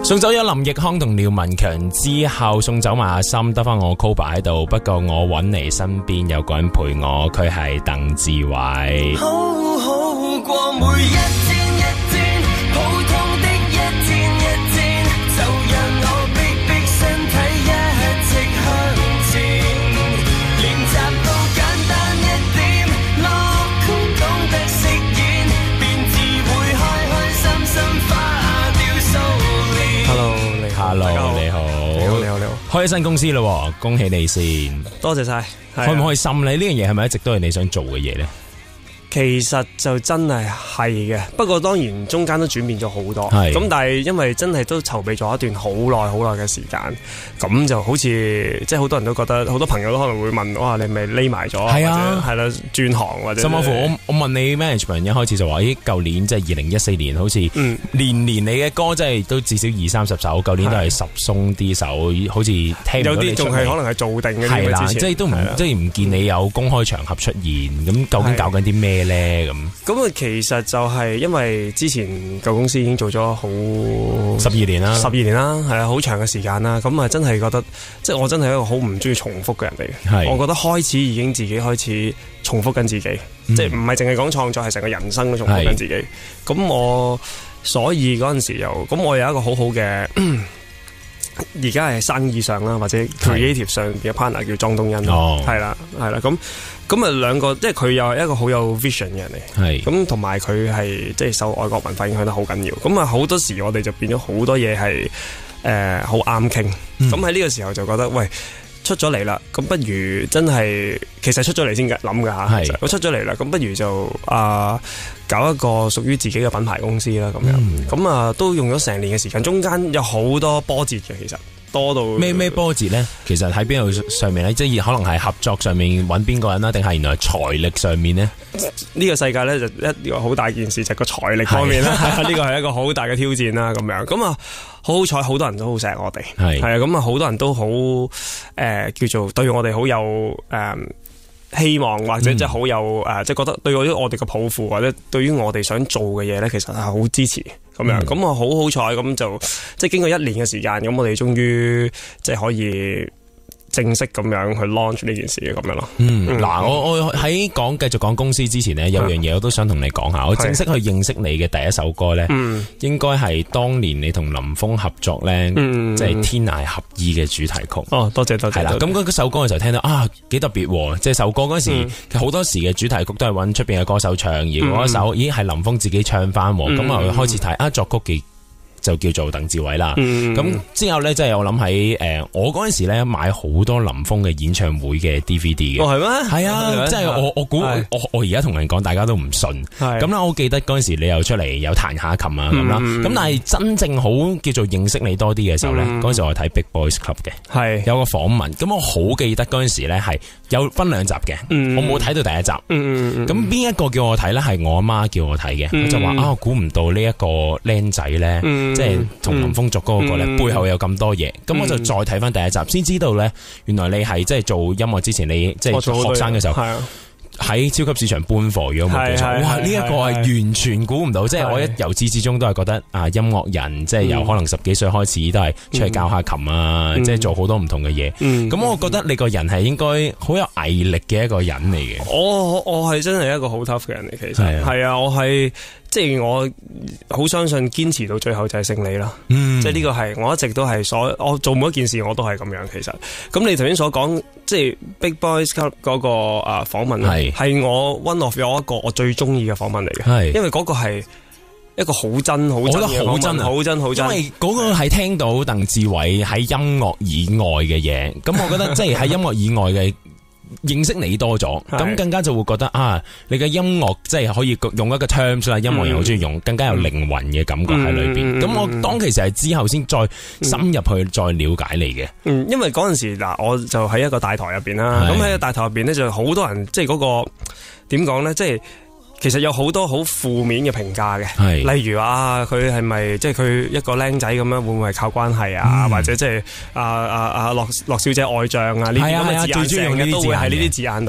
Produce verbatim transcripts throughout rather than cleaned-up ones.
送走咗林奕匡同廖文強之後，送走埋阿森，得翻我 Koba 喺度。不過我揾嚟身邊有個人陪我，佢係鄧志偉。 好好過每一天一天，普通的一天一天，就讓我逼逼身體一直向前，練習到簡單一點，樂觀懂得飾演，便自會開開心心花掉數年。Hello， 你好。 Hello， 你好。 你好，你好，你好。 開咗新公司咯，恭喜你先。 多謝晒。 開唔開心咧？呢樣嘢係咪一直都係你想做嘅嘢咧？ 其實就真係係嘅，不過當然中間都轉變咗好多。咁但係因為真係都籌備咗一段好耐好耐嘅時間，咁就好似即係好多人都覺得，好多朋友都可能會問：哇，你咪匿埋咗？係啊，係啦，轉行或者。甚至乎我我問你 management 一開始就話：咦，舊年即係二零一四年，好似年年你嘅歌真係都至少二三十首，舊年都係十鬆啲首，好似聽唔到你出嚟。有啲仲係可能係做定嘅。係啦，即係都唔即係唔見你有公開場合出現，咁究竟搞緊啲咩咧？咁咁啊，其實就係因為之前舊公司已經做咗好十二年啦，十二年啦，係啊，好長嘅時間啦。咁啊，真係覺得即係我真係一個好唔中意重複嘅人嚟嘅。我覺得開始已經自己開始重複緊自己，嗯、即係唔係淨係講創作，係成個人生都重複緊自己。咁我所以嗰陣時又咁，我有一個好好嘅。而家係生意上啦，或者 creative 上邊嘅 partner 叫莊東恩，係啦係啦，咁咁啊兩個，即係佢又係一個好有 vision 嘅人嚟，係咁同埋佢係即係受外國文化影響得好緊要，咁啊好多時我哋就變咗好多嘢係誒好啱傾，咁喺呢個時候就覺得喂。出咗嚟啦，咁不如真係其實出咗嚟先諗㗎嚇，我出咗嚟啦，咁不如就啊、呃、搞一個屬於自己嘅品牌公司啦，咁樣，咁啊、嗯、都用咗成年嘅時間，中間有好多波折嘅，其實多到咩咩波折咧？其實喺邊度上面咧？即係可能係合作上面揾邊個人啦，定係原來財力上面呢？呢個世界咧就一個好大件事，就係、個財力方面啦，呢個係一個好大嘅挑戰啦，咁樣，咁啊。好好彩，好多人都好錫我哋，係係啊，咁啊，好多人都好誒、呃，叫做對我哋好有誒、呃、希望，或者即係好有誒、呃，即係覺得對我啲我哋嘅抱負，或者對於我哋想做嘅嘢咧，其實係好支持咁樣。咁啊、嗯，好好彩，咁就即係經過一年嘅時間，咁我哋終於即係可以正式咁樣去 launch 呢件事嘅咁樣咯。嗯，嗱、嗯，我我喺講繼續講公司之前呢，有樣嘢我都想同你講下。嗯、我正式去認識你嘅第一首歌呢，嗯、應該係當年你同林峰合作呢，嗯、即係天涯合意嘅主題曲。哦，多謝多謝。係啦，咁嗰首歌嘅時候聽到啊，幾特別，即係首歌嗰時，好、嗯、多時嘅主題曲都係揾出邊嘅歌手唱，而嗰一首，咦係林峰自己唱翻，咁啊、嗯、開始睇啊作曲嘅。就叫做鄧志偉啦，咁、嗯、之後咧，即係我諗喺誒，我嗰陣時咧買好多林峰嘅演唱會嘅 D V D 嘅。哦係咩？係啊，即係我我估我我而家同人講，大家都唔信。咁啦，我記得嗰陣時你又出嚟有彈下琴啊咁啦，咁、嗯、但係真正好叫做認識你多啲嘅時候咧，嗰陣、嗯、時我睇 Big Boys Club 嘅，係有個訪問，咁我好記得嗰陣時咧係有分兩集嘅，嗯、我冇睇到第一集。咁邊、嗯嗯、一個叫我睇咧？係我阿媽叫我睇嘅，佢、嗯、就話啊，估唔到呢一個僆仔咧。嗯即係同林峰作歌嗰個咧，嗯、背後有咁多嘢，咁、嗯、我就再睇翻第一集，先知道咧，原來你係即係做音樂之前，你即係做學生嘅時候，喺超級市場搬貨如果冇記錯。哇！呢、這、一個係完全估唔到，即係我一由始至終都係覺得啊，音樂人即係由可能十幾歲開始都係出去教下琴啊，嗯、即係做好多唔同嘅嘢。咁、嗯、我覺得你個人係應該好有毅力嘅一個人嚟嘅。我我係真係一個好 tough 嘅人嚟，其實係啊，我係。即係我好相信堅持到最後就係勝利啦，嗯、即係呢個係我一直都係所我做每一件事我都係咁樣。其實咁你頭先所講即係 Big Boys Club 嗰個誒訪問係係我 one of 有一個我最中意嘅訪問嚟嘅，係因為嗰個係一個好真好真嘅訪問，好真好真，因為嗰個係聽到鄧志偉喺音樂以外嘅嘢，咁我覺得即係喺音樂以外嘅。認識你多咗，咁更加就會覺得啊，你嘅音樂即係可以用一個 terms 啦，音樂人好中意用，更加有靈魂嘅感覺喺裏邊。咁、嗯、我當其實係之後先再深入去再了解你嘅。嗯，因為嗰陣時嗱，我就喺一個大台入邊啦，咁喺個大台入邊咧就好多人，即係嗰個點講咧，即係。其實有好多好負面嘅評價嘅，例如啊，佢係咪即係佢一個僆仔咁樣，會唔會係靠關係啊？嗯、或者即係啊啊啊樂樂小姐愛將啊呢啲咁嘅字眼，成日都會喺呢啲字眼度。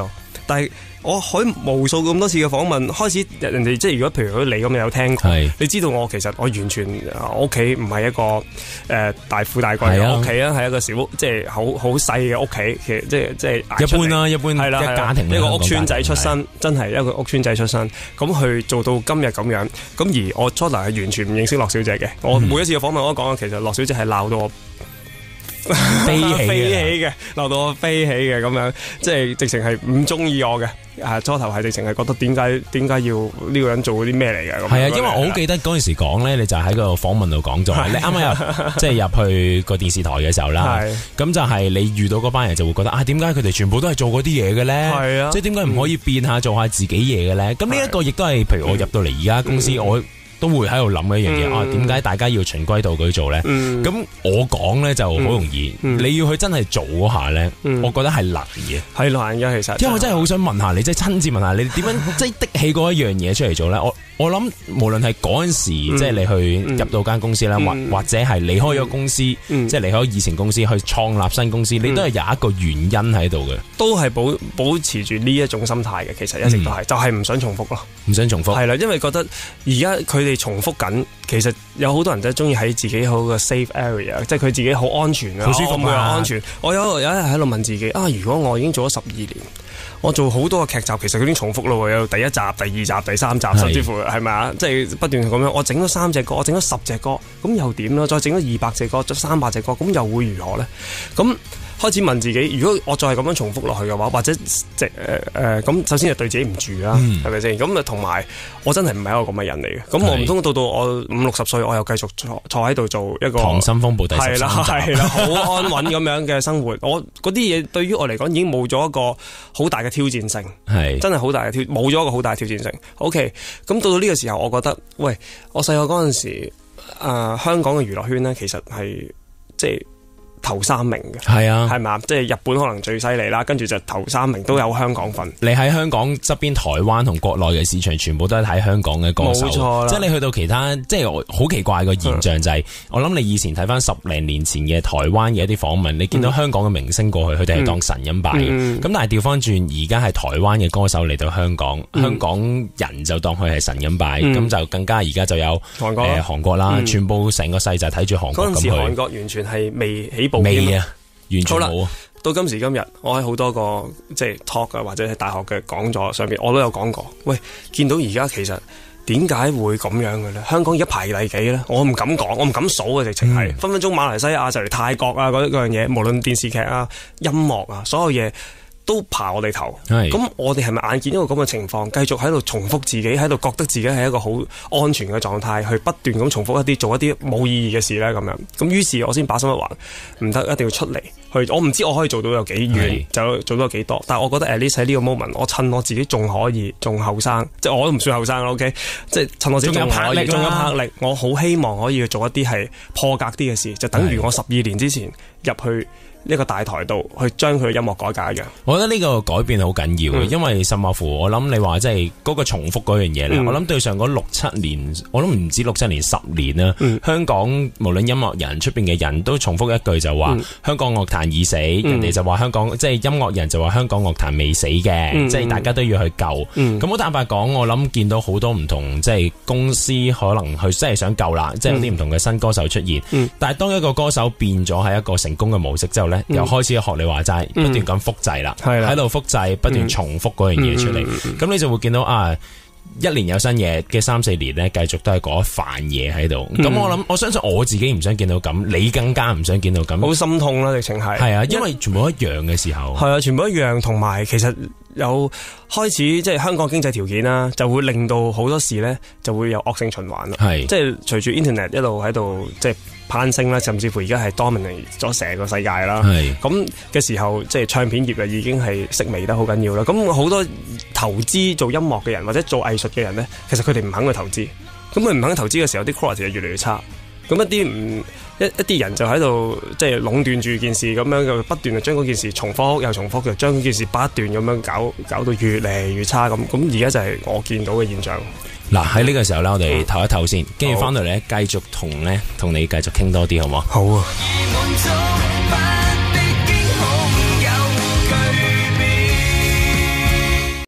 但係我喺無數咁多次嘅訪問，開始人哋即係如果譬如你咁有聽過，你知道我其實我完全我屋企唔係一個誒、呃、大富大貴嘅屋企啊，係一個小即係好好細嘅屋企，其實即係即係一般啦，一般係啦，家庭一個屋村仔出身，真係一個屋村仔出身，咁去做到今日咁樣，咁而我初頭係完全唔認識樂小姐嘅，我每一次嘅訪問我都講，其實樂小姐係鬧到我。飛起嘅，鬧到我飛起嘅咁樣，即係直情係唔中意我嘅。啊，初頭係直情係覺得點解點解要呢個人做啲咩嚟嘅？ 係啊，因為我好記得嗰陣時講咧，你就喺個訪問度講咗，你啱啱入即係入去個電視台嘅時候啦。咁就係你遇到嗰班人就會覺得啊，點解佢哋全部都係做嗰啲嘢嘅咧？係啊，即係點解唔可以變下做下自己嘢嘅咧？咁呢一個亦都係，譬如我入到嚟而家公司，嗯、我。都會喺度諗嘅一樣嘢、嗯、啊，點解大家要循規蹈矩做咧？咁、嗯、我講咧就好容易，嗯、你要去真係做嗰下咧，嗯、我覺得係難嘅，係難嘅其實。因為我真係好想問下你，即係親自問下你點樣即係的起嗰一樣嘢出嚟做咧？我我諗無論係嗰陣時，嗯、即係你去入到間公司啦，或、嗯、或者係離開咗公司，嗯、即係離開以前公司去創立新公司，嗯、你都係有一個原因喺度嘅，都係保保持住呢一種心態嘅。其實一直都係，嗯、就係唔想重複咯，唔想重複。係啦，因為覺得而家佢哋重複緊，其實有好多人都係中意喺自己好個 safe area， 即係佢自己好安全啊，好舒服啊，安全。我有有一日喺度問自己啊，如果我已經做咗十二年。我做好多嘅劇集，其實佢已經重複咯，有第一集、第二集、第三集，甚至乎係咪啊？即係不斷咁樣。我整咗三隻歌，我整咗十隻歌，咁又點啦？再整咗二百隻歌，再三百隻歌，咁又會如何呢？咁開始問自己，如果我再係咁樣重複落去嘅話，或者即係誒誒，咁首先係對自己唔住啦，係咪先？咁啊，同埋我真係唔係一個咁嘅人嚟嘅。咁我唔通到到我五六十歲，我又繼續坐坐喺度做一個《溏心風暴》第十三集，係啦，好安穩咁樣嘅生活。我嗰啲嘢對於我嚟講已經冇咗一個好大嘅挑戰性，係真係好大嘅挑，冇咗一個好大嘅挑戰性。OK，咁到到呢個時候，我覺得，喂，我細個嗰陣時，誒，香港嘅娛樂圈咧，其實係即係。頭三名嘅係啊，係嘛，即係日本可能最犀利啦，跟住就頭三名都有香港份。你喺香港側邊，台灣同國內嘅市場全部都係睇香港嘅歌手，冇錯啦。即係你去到其他，即係好奇怪個現象就係、是，嗯、我諗你以前睇翻十零年前嘅台灣嘅一啲訪問，你見到香港嘅明星過去，佢哋係當神咁拜嘅。咁、嗯嗯、但係調翻轉，而家係台灣嘅歌手嚟到香港，嗯、香港人就當佢係神咁拜，咁、嗯、就更加而家就有韓國誒韓、呃、國啦，嗯、全部成個世就睇住韓國咁去。嗰陣時韓國完全係未起。未啊，完全冇啊！到今時今日，我喺好多個即係 talk 啊，或者係大學嘅講座上邊，我都有講過。喂，見到而家其實點解會咁樣嘅咧？香港而家排第幾咧？我唔敢講，我唔敢數嘅，直情係分分鐘馬來西亞就嚟泰國啊嗰樣嘢，無論電視劇啊、音樂啊，所有嘢。都爬我哋頭，咁是我哋係咪眼見一個咁嘅情況，繼續喺度重複自己，喺度覺得自己係一個好安全嘅狀態，去不斷咁重複一啲做一啲冇意義嘅事咧？咁樣，咁於是我先把心一橫，唔得，一定要出嚟去。我唔知我可以做到有幾遠，是就做到有幾多，但係我覺得 at least 喺呢個 moment，我趁我自己仲可以，仲後生，即係我都唔算後生啦。OK，即係趁我自己仲有魄力，仲有魄力，我好希望可以去做一啲係破格啲嘅事，就等於我十二年之前入去。呢個大台度去將佢嘅音樂改革一樣，我覺得呢個改變好緊要嘅，嗯、因為甚或乎我諗你話即係嗰個重複嗰樣嘢咧，嗯、我諗對上嗰六七年，我諗唔止六七年十年啦。嗯、香港無論音樂人出邊嘅人都重複一句就話、嗯、香港樂壇已死，嗯、人哋就話香港即係音樂人就話香港樂壇未死嘅，嗯、即係大家都要去救。咁好、嗯、坦白講，我諗見到好多唔同即係公司可能去真係想救啦，即係有啲唔同嘅新歌手出現。嗯、但係當一個歌手變咗係一個成功嘅模式之後咧。又開始學你話齋，不斷咁複製啦，喺度、嗯、複製，不斷重複嗰樣嘢出嚟，咁、嗯嗯、你就會見到啊，一年有新嘢嘅三四年咧，繼續都係嗰一番嘢喺度。咁、嗯、我諗，我相信我自己唔想見到咁，你更加唔想見到咁，好心痛啦，直情係。係啊，因為全部一樣嘅時候，係啊，全部一樣，同埋其實有開始即係香港經濟條件啦，就會令到好多事咧就會有惡性循環啦。係，即係隨住 Internet 一路喺度即係攀升啦，甚至乎而家係 dominate 咗成個世界啦。係咁嘅時候，即係唱片業啊已經係式微得好緊要啦。咁好多投資做音樂嘅人或者做藝術嘅人咧，其實佢哋唔肯去投資。咁佢唔肯投資嘅時候，啲 quality 就越嚟越差。咁一啲唔一一啲人就喺度即係壟斷住件事，咁樣就不斷就將嗰件事重複又重複，就將件事不斷咁樣搞搞到越嚟越差咁。咁而家就係我見到嘅現象。嗱，喺呢個時候咧，我哋唞一唞先，跟住翻到嚟咧，繼續同咧同你繼續傾多啲，好唔好？好啊。